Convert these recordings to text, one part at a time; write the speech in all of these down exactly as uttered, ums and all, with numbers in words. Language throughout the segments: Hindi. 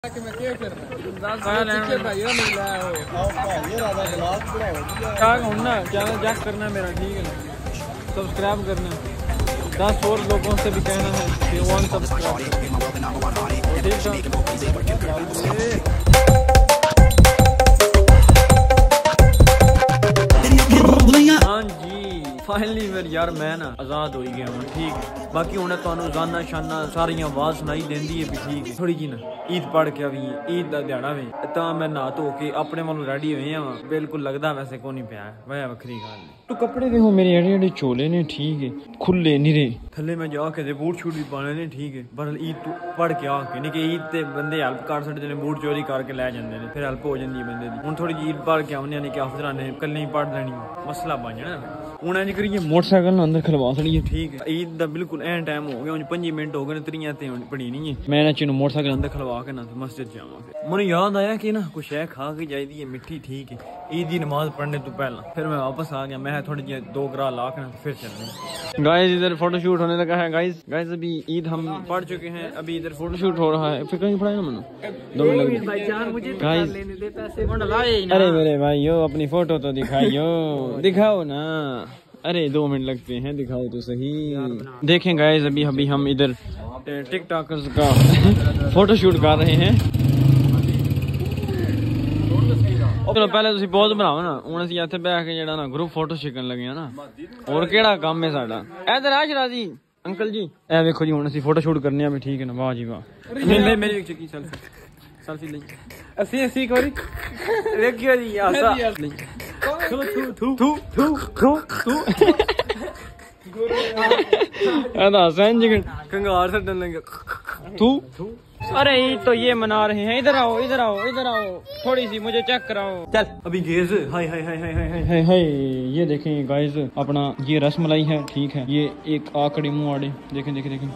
चैनल करना मेरा ठीक है, सब्सक्राइब करना, दस और लोगों से भी कहना है कि वन सब्सक्राइब। हाँ जी फाइनली फिर यार मैं ना आजाद हो गया हूँ, ठीक है। बाकी उन्हें तो रोजाना शाना सारी आवाज सुनाई देंदी है भी ठीक है। थोड़ी जी ना ईद पढ़ के भी ईद का दिहाड़ा में तो मैं नहा धो के अपने वालों रेडी हुए हैं, बिल्कुल लगता वैसे को नहीं पाया, वह वखरी गल। तो कपड़े देखो मेरे एडे एडे चोले ने, ठीक है, खुले निरे, थले में जाके बूट शूट भी पाने ने, ठीक है। पर ईद तू पढ़ के आके नहीं कि ईद ते बंदे हेल्प कर सकते हैं, बूट चोरी करके लै जाते हैं, फिर हेल्प हो जाती है बंदे की। हूँ थोड़ी जी ईद पढ़ के आने कि अफसर ने कल ही पढ़ लेनी, मसला बन जाना। उन्हें जी करिए मोटरसाइकिल अंदर खलवा छड़ी है, ठीक है। ईद का बिल्कुल एन टाइम हो गया, पंजी मिनट हो गए, त्रियां ते पड़ी नहीं है। मैं ना चीनू मोटरसाइकिल अंदर खलवा के ना मस्जिद जावा। मुझे याद आया कि ना कुछ है खा के जाती है मिट्टी, ठीक है, ईद की नमाज पढ़ने तो पहला। फिर मैं वापस आ गया, मैं थोड़ी जी दो ग्राह ला के फिर चलने। गाइस इधर फोटोशूट होने लगा है। गाइस गाइस अभी ईद हम पढ़ चुके हैं, अभी इधर फोटोशूट हो रहा है। फिर कहीं पढ़ाई ना मनो दो मिनट गाइस। अरे मेरे भाइयों अपनी फोटो तो दिखाइयो, दिखाओ ना। अरे दो मिनट लगते हैं, दिखाओ तो सही। देखें गाइस अभी अभी हम इधर टिकटॉकर्स का फोटोशूट कर रहे हैं। चलो पहले तुसी बहुत बनाओ ना, हूँ असं इतने बह के जरा ना ग्रुप फोटो छिकन लगे ना, और केड़ा काम है साडा। इधर आ शराजी अंकल जी, ए देखो जी हूँ असं फोटो शूट करने भी, ठीक है ना। वाह जी वाह, मेरी सेल्फी ले असि असि कोरी देखियो जी आसा थू थू थू थू थू थू थू अदा संज कंगार सडन लगे थू। अरे तो ये मना रहे हैं, इधर आओ इधर आओ इधर आओ, थोड़ी सी मुझे चेक कराओ। चल अभी गेज हाय hi hi hi hi hi हाय। ये देखें गाइस अपना ये रसमलाई है, ठीक है। ये एक आकड़ी मुंह आड़े, देखें देखें देखें,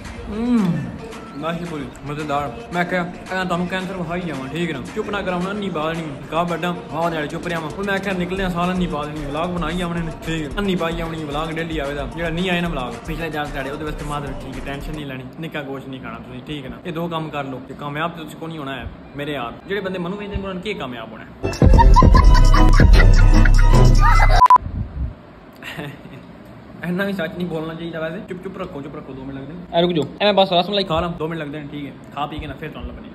मजेदार। मैं क्या तुम कैंसर वहाई जावा, ठीक है ना। चुप ना कराना अन्नी बाल नहीं कहा बड़ा हाँ ध्याड़े चुप रहा। मैं क्या निकले साल अन्नी पा देनी, व्लॉग बनाई आने, ठीक है। अन्नी पाई आनी व्लॉग डेली आएगा, जो नहीं आए ना व्लॉग पिछले चार ध्याड़े वो वास्ते मात्र, ठीक है। टेंशन नहीं लेनी, निक्का गोश्त नहीं खाना तुम, ठीक है ना। ये दो काम कर लो, कामयाब तो तुझको नहीं होना है मेरे यार। जो बंदे मनु वेंदे उन्होंने क्या कामयाब होना है। इतना भी सच नहीं बोलना चाहिए वैसे। चुप चुप रखो चुप रखो, दो मिनट लगते हैं। रुक जाओ मैं बस रसमलाई खा रहा हूँ, दो मिनट लगते हैं, ठीक है। खा पी के ना फिर तो बने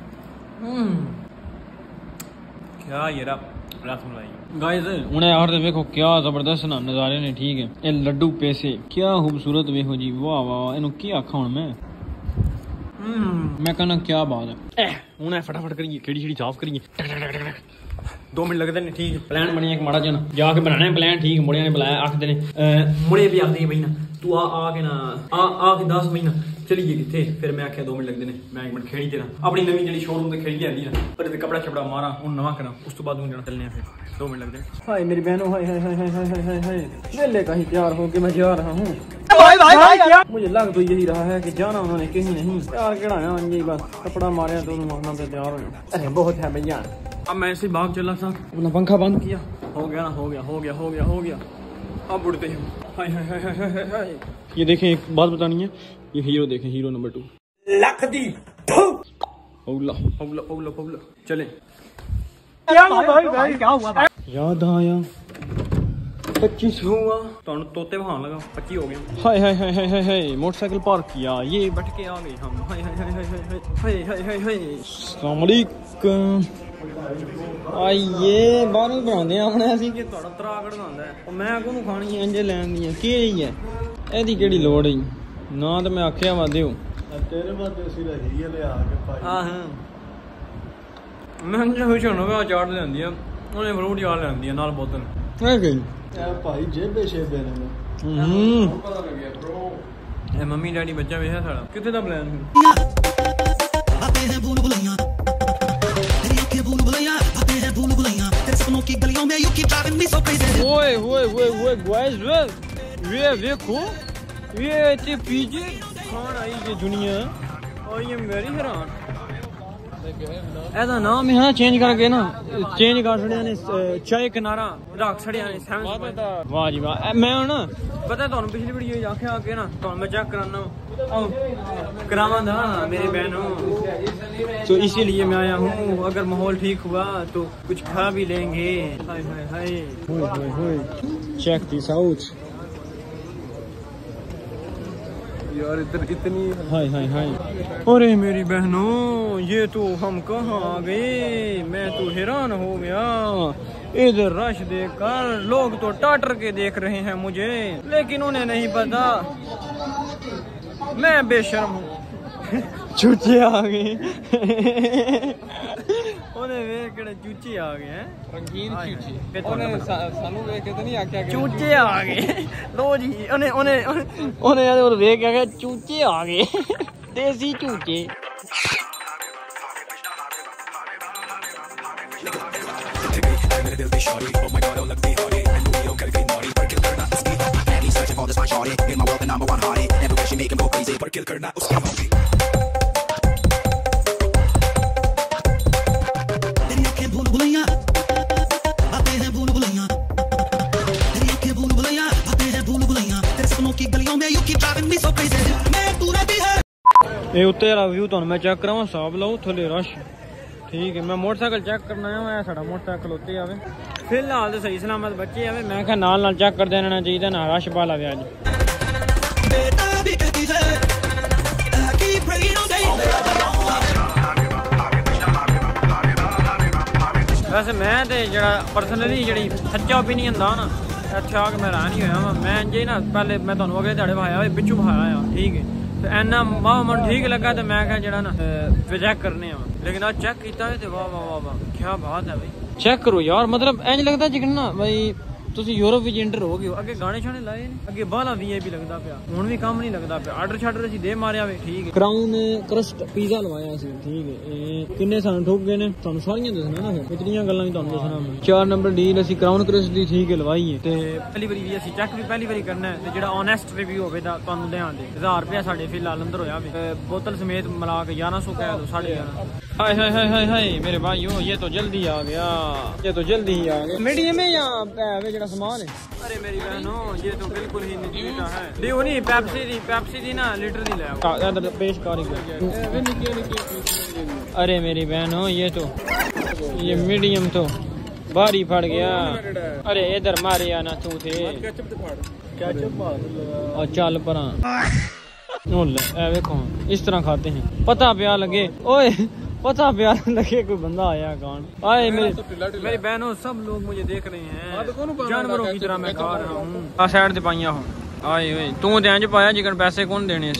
क्या ये रसमलाई गाइस। उन्हें यार देखो क्या जबरदस्त ना नजारे ने, ठीक है। ये लड्डू पैसे क्या खूबसूरत देखो जी, वाह वाह। इन्हों क्या आखा हूं मैं मैं कहना क्या बात है। उन्हें फटाफट करिए, खिड़ी खिड़ी साफ करिए, दो मिनट लगते हैं, ठीक है। प्लान बनी एक माड़ा जना जाके बनाना है प्लान, ठीक है। मुड़िया ने बुलाया, आखते ने मुड़े भी आखते भाई ना तू आ आके ना आ आके दस महीना चलिए कितने। फिर मैं आख्या दो मिनट लगते हैं, मैं एक मिनट खेड़ी देना अपनी नवी जी शोरूम से खेड़ी आती है, पर कपड़ा छपड़ा मारा हूँ नवा करा, उस तो बाद चलने फिर दो मिनट लगते हैं। हाय मेरी बहनों, हाय hi hi hi hi hi हाय मेले का ही तैयार हो के मैं जा रहा हूँ। मुझे लग तो यही रहा है कि जाना उन्होंने कहीं नहीं, यार केड़ा है जी, बस कपड़ा मारे तो मारना पे तैयार हो। अरे बहुत है भैया। अब मैं ऐसे भाग चला था, अपना पंखा बंद किया, हो गया ना, हो गया हो गया हो गया हो गया। अब उड़ते हैं। हाय हाय हाय हाय हाय हाय। ये देखें एक बात बतानी है, ये हीरो देखें, हीरो नंबर टू लख दी पौला पौला पौला पौला। चले क्या हुआ भाई भाई क्या हुआ भाई? याद आया पच्चीस हुआ तो तोते वहां लगा, पच्चीस हो गया। हाय हाय हाय हाय हाय हाय मोटरसाइकिल पार्क किया, ये बैठ के आ गए हम। हाय hi hi hi hi hi hi hi हाय। अस्सलाम वालेकुम। आइए बाहर बनाते अपने असीं कि तुहाडा तरागड़ बनांदा है, मैं कोनू खानी है इंजे लैन दी है की है एदी केड़ी लोड़ है ना। तो मैं आख्या वा दिओ तेरे वास्ते ਅਸੀਂ ਰਹੀ ਲੈ ਆ ਕੇ ਭਾਈ। ਹਾਂ ਹਾਂ ਮੈਂ ਜੋ ਹੋਈ ਛੋਣੋ ਵਾ ਚਾਟ ਲੈਂਦੀ ਆ, ਉਹਨੇ ਫਰੂਟ ਚਾਟ ਲੈਂਦੀ ਆ ਨਾਲ ਬੋਤਲ। ਹੈ ਗਈ ਇਹ ਭਾਈ ਜੇਬੇ ਸ਼ੇਬੇ ਨੇ। ਹੂੰ ਪਤਾ ਲੱਗਿਆ bro। ਇਹ ਮੰਮੀ ਡੈਡੀ ਬੱਚਾ ਵੇਖਿਆ ਸਾਡਾ ਕਿੱਥੇ ਦਾ ਪਲਾਨ ਸੀ। ਆਤੇ ਹੈ ਬੂਲ ਬੁਲਾਈਆਂ ਤੇਰੀ ਅੱਖੇ ਬੂਲ ਬੁਲਾਈਆਂ, ਆਤੇ ਹੈ ਬੂਲ ਬੁਲਾਈਆਂ तेरे सपनों की गलियों में you keep driving me so crazy। ओए ओए ओए ओए गाइस वे देखो ये ते पीजे खान आई ये दुनिया और ये मेरी हैरान। ऐसा नाम है ना चेंज करके ना चेंज कर छड़िया ने चाय किनारा रख छड़िया ने। वाह जी वाह। मैं ना पता है तुहानू पिछली वीडियो आख्या आके ना तुहानू मैं चेक कराना करामा था मेरी बहनों, तो इसीलिए मैं आया हूँ। अगर माहौल ठीक हुआ तो कुछ खा भी लेंगे। Hi hi hi, check this out यार, इधर इतनी हाय हाय हाय। अरे मेरी बहनों, ये तो हम कहाँ आ गए, मैं तो हैरान हो गया। इधर रश देखकर लोग तो टाटर के देख रहे हैं मुझे, लेकिन उन्हें नहीं पता मैं बेशर्म हूँ। चूचे आ गए। उन्हें वेख के चूचे आ गए हैं, रंगीन चूचे। सानू वेख के तो नहीं आख्या चूचे आ गए। लो जी, उन्हें उन्हें उन्हें वेख के चूचे आ गए, देसी चूचे। ये उत्ते वाला व्यू तो मैं चेक कराऊँ, हिसाब लाओ थोड़े रश। ठीक है, मैं मोटरसाइकिल चेक करना है, साड़ा मोटरसाइकिल उत्ते आवे। फिलहाल तो सही सलामत बच्चे आवे, मैं क्या नाल नाल चेक कर देना चाहिए ना, रश पाला वे अज। वैसे मैं तो जरा परसनली जी सच्चा ओपीनियन था ना, इतने आके मैं हैरान ही होया। मैं जी ना पहले मैं तुहानू अगले ध्याड़े बहाया पिछू बहाया, ठीक है, तो इन्ना वाह मन ठीक लगा, तो मैं क्या जरा ना चेक करने आ, लेकिन आज चेक किया तो वाह वाह वाह वाह क्या बात है भाई। चेक करो यार, मतलब इंज लगता जिकन ना भाई तुसी यूरोप विच एंटर हो गए हो। अगे गाने शाने लाए ने, अगे बाला वीआईपी लगदा पिया, हुण भी काम नहीं लगदा पिया। आर्डर शार्डर असीं दे मारिया वे, ठीक है। क्राउन क्रस्ट पिज़्ज़ा लवाया सी, ठीक है। ए किन्ने सानू ठोक गए ने, तुहानू सारियां दसना ना, फिर इतनियां गल्लां भी तुहानू दसना मैं। चार नंबर डील असीं क्राउन क्रस्ट दी ठीक है लवाई है, ते पहली बारी भी असीं चेक भी पहली बारी करना है, ते जेड़ा ऑनेस्ट रिव्यू होवे ता तुहानू ध्यान दे हजार रुपया साडे फिलहाल अंदर होया वे, बोतल समेत मिला के ग्यारह सौ कह दो, साढ़े ग्यारह। हाय हाय हाय हाय हाय मेरे भाइयों, ये तो जल्दी आ गया, ये तो जल्दी ही आ गया। मीडियम है या वे जेड़ा सामान है? अरे मेरी बहनों, ये तो बिल्कुल ही नीचा है। दी नहीं पेप्सी दी, पेप्सी दी ना लीटर दी ले पेश कर। अरे मेरी बहनों, ये तो ये मीडियम तो भारी फट गया। अरे इधर मारे आना तू थे, और चल परा वेखो इस तरह खाते हैं, पता प्या लगे ओए, पता प्यार लगे कोई बंदा आया कौन आए। मेरे मेरी बहनों, सब लोग मुझे देख रहे हैं, जानवरों की तरह मैं खा रहा हूँ। आ साइड से पाइया हो आए हुए, तू तो इंज पाया जिकन पैसे कौन देने।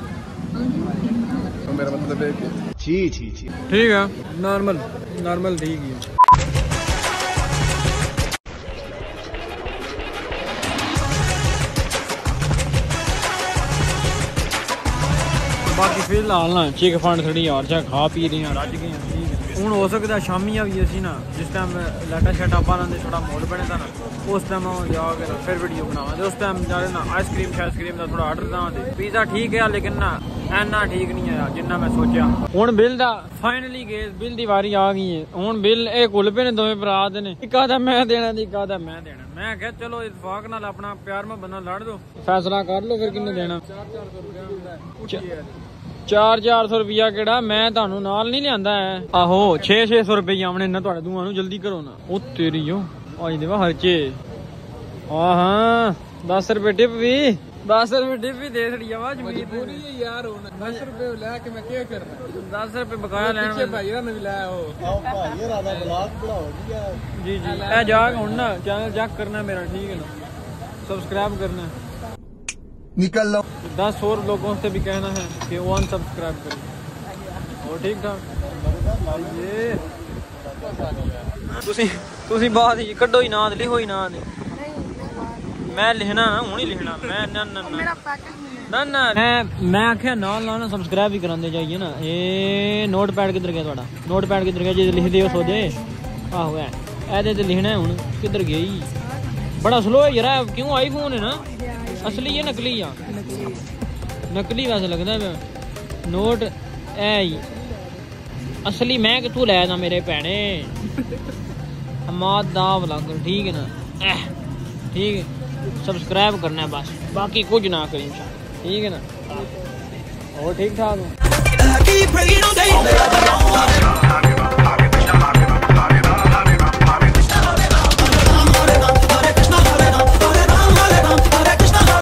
मेरा मतलब है छी छी छी, ठीक है, नॉर्मल नॉर्मल ठीक है। बाकी फिलहाल ना चिक फंड थोड़ी और चाहे खा पी रही हैं, रज गए हैं। हूँ हो सकता शामी भी असी ना, जिस टाइम लाइटा शाइटा पाने थोड़ा माहौल बने था ना, उस टाइम जाके फिर वीडियो बनावा। उस टाइम जाके ना आइसक्रीम शाइसक्रीम का थोड़ा ऑर्डर दें। पिज़्ज़ा ठीक है, लेकिन ना इन्ना ठीक नहीं है जिन्ना मैं सोचा। हूँ बिल का फाइनली गए, बिल की वारी आ गई है। हूँ बिल ये कुल पे ने दोवें भरा दे ने, एक आधा मैं देना, एक आधा मैं देना। मैं क्या चलो इतफाक नाल अपना प्यार में बंदा लड़ दो, फैसला कर लो फिर किन्ने देना। चार चार सौ रुपया केड़ा मैं तुहानू नाल नहीं लियांदा है। आहो छे छे सौ रुपये आने ना तुहाडे दोवां नू, जल्दी करो ना। ओ तेरी ओ आज देवा खर्चे। हाँ हाँ दस रुपये टिप भी, दस रुपये टिप भी दे छड़ी आवाज मजबूरी है यार। दस रुपये लैके मैं क्या करना, दस रुपये बकाया लैना भाईरा ने भी लाया हो। आओ भाईरा दा ब्लॉग बढ़ाओ जी जी। ए जाग हुण ना चैनल चेक करना मेरा, ठीक है ना, सब्सक्राइब करना निकल लो। दस और लोगों से भी कहना है कि वो अनसब्सक्राइब करें। और ठीक ठाक तुसी बात ही कड्डो ही ना, लिखो ही ना। मैं लिखना ना, हूँ ही लिखना मैं ना ना ना ना मैं मैं आख्या नाल नाल सब्सक्राइब भी करांदे जाइए ना। ये नोट पैड किधर गया थोड़ा, नोट पैड किधर गया? जे लिख दियो सो दे। आहो है ऐदे ते लिखना है, हूँ किधर गई? बड़ा स्लो है यार, क्यों? आईफोन है ना, असली है नकली या नकली वैसे लगता है। नोट ए असली मैं कि तू लै ना मेरे भैने हमाद दा व्लॉग, ठीक है ना। ठीक है, सब्सक्राइब करना है बस, बाकी कुछ ना करें, ठीक है ना। और ठीक ठाक